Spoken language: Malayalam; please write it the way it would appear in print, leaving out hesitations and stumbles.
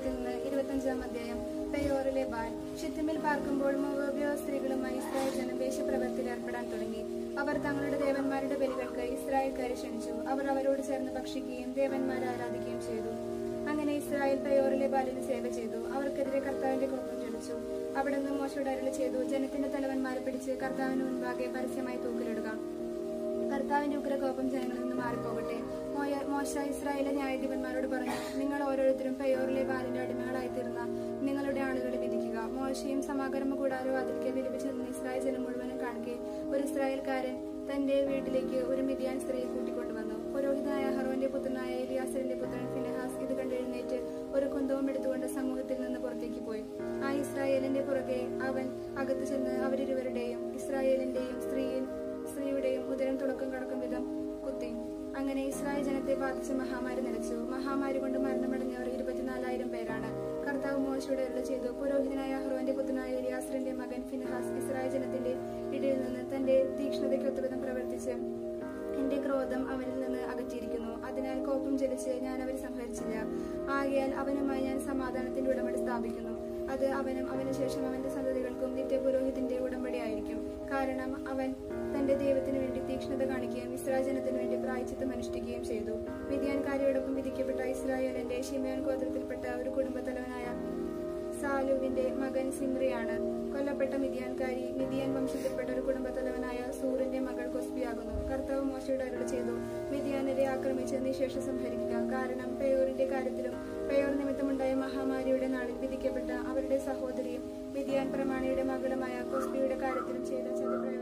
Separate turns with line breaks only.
പുസ്തകത്തിൽ നിന്ന് 25-ാം അധ്യായം. പെയോറിലെ ബാൽ. ഷിത്തിമിൽ പാർക്കുമ്പോൾ മോവാബ്യ സ്ത്രീകളുമായി ഇസ്രായേൽ ജനം വേശ്യപ്രവൃത്തിയിൽ ഏർപ്പെടാൻ തുടങ്ങി. അവർ തങ്ങളുടെ ദേവന്മാരുടെ ബലികൾക്ക് ഇസ്രായേൽക്കാരെ ക്ഷണിച്ചു. അവർ അവരോട് ചേർന്ന് ഭക്ഷിക്കുകയും ദേവന്മാരെ ആരാധിക്കുകയും ചെയ്തു. അങ്ങനെ ഇസ്രായേൽ പെയോറിലെ ബാലിന് സേവ ചെയ്തു. അവർക്കെതിരെ കർത്താവിന്റെ കോപം ജ്വലിച്ചു. അവിടുന്ന് മോശയോട് അരുളി ചെയ്തു, ജനത്തിന്റെ തലവന്മാരെ പിടിച്ച് കർത്താവിന് മുൻപാകെ പരസ്യമായി തൂക്കിലിടുക. കർത്താവിന്റെ ഉഗ്രകോപം ജനങ്ങളിൽ നിന്ന് മാറിപ്പോകട്ടെ. മോശ ഇസ്രായേലിലെ ന്യായാധിപന്മാരോട് പറഞ്ഞു, നിങ്ങൾ ഓരോരുത്തരും പെയോറിലെ ബാലിന്റെ അടിമകളായിത്തീർന്ന നിങ്ങളുടെ ആളുകളെ വിധിക്കുക. മോശയും സമാഗമ കൂടാരവും അതിൽക്കെ വിലപിച്ചു നിന്ന് ഇസ്രായേൽ ജനം മുഴുവനും കാണുകെ ഒരു ഇസ്രായേൽക്കാരൻ തന്റെ വീട്ടിലേക്ക് ഒരു മിദ്യാൻ സ്ത്രീയെ കൂട്ടിക്കൊണ്ടുവന്നു. പുരോഹിതനായ അഹറോന്റെ പുത്രനായ എലിയാസറിന്റെ പുത്രൻ ഫിനെഹാസ് ഇത് കണ്ടെഴുന്നേറ്റ് ഒരു കുന്തവും എടുത്തുകൊണ്ട് സമൂഹത്തിൽ നിന്ന് പുറത്തേക്ക് പോയി. ആ ഇസ്രായേലിന്റെ പുറകെ അവൻ അകത്ത് ചെന്ന് അവരിരുവരുടെയും ഇസ്രായേലിന്റെയും സ്ത്രീയുടെയും ഉദരം തുളക്കം കടക്കും വിധം കുത്തി. അങ്ങനെ ഇസ്രായേൽ ജനത്തെ ബാധിച്ച മഹാമാരി നിലച്ചു. മഹാമാരി കൊണ്ട് മരണമടഞ്ഞവർ 24,000 പേരാണ്. കർത്താവ് മോശയോട് അരുളി ചെയ്തു, പുരോഹിതനായ അഹ്റോന്റെ പുത്രനായ എലിയാസറിന്റെ മകൻ ഫിനെഹാസ് ഇസ്രായേൽ ജനത്തിന്റെ ഇടയിൽ നിന്ന് തന്റെ തീക്ഷ്ണതയ്ക്കൊത്തവിധം പ്രവർത്തിച്ച് എന്റെ ക്രോധം അവനിൽ നിന്ന് അകറ്റിയിരിക്കുന്നു. അതിനാൽ കോപം ജ്വലിച്ച് ഞാൻ അവരെ സംഹരിച്ചില്ല. ആകയാൽ അവനുമായി ഞാൻ സമാധാനത്തിന്റെ ഉടമ്പടി സ്ഥാപിക്കുന്നു. അത് അവനും അവന് ശേഷം അവന്റെ സന്തതികൾക്കും നിത്യപുരോഹിതന്റെ ഉടമ്പടി ആയിരിക്കും. കാരണം അവൻ തന്റെ ദൈവത്തിനു വേണ്ടി തീക്ഷ്ണത കാണിക്കുകയും ഇസ്രായേൽ ജനത്തിനു വേണ്ടി പ്രായശ്ചിത്തം അനുഷ്ഠിക്കുകയും ചെയ്തു. മിദ്യാൻകാരിയോടൊപ്പം വിധിക്കപ്പെട്ട ഇസ്രായേലിന്റെ ശിമെയോൻ ഗോത്രത്തിൽപ്പെട്ട ഒരു കുടുംബത്തലവനായ സാലുവിന്റെ മകൻ സിമ്രിയാണ്. കൊല്ലപ്പെട്ട മിദ്യാൻകാരി മിദ്യാൻ വംശത്തിൽപ്പെട്ട ഒരു കുടുംബത്തലവനായ സൂറിന്റെ മകൾ കൊസ്ബിയാകുന്നു. കർത്താവ് മോശയോട് അരുളി ചെയ്തു, മിദ്യാനരെ ആക്രമിച്ച് നീ ശേഷം സംഹരിക്കുക. കാരണം പെയോറിന്റെ കാര്യത്തിലും പെയോർ നിമിത്തമുണ്ടായ മഹാമാരിയുടെ നാളിൽ വിധിക്കപ്പെട്ട അവരുടെ സഹോദരിയും മിദ്യാൻ പ്രമാണിയുടെ മകളുമായ കൊസ്ബിയുടെ കാര്യത്തിലും ചെയ്ത ചതിപ്രയോഗം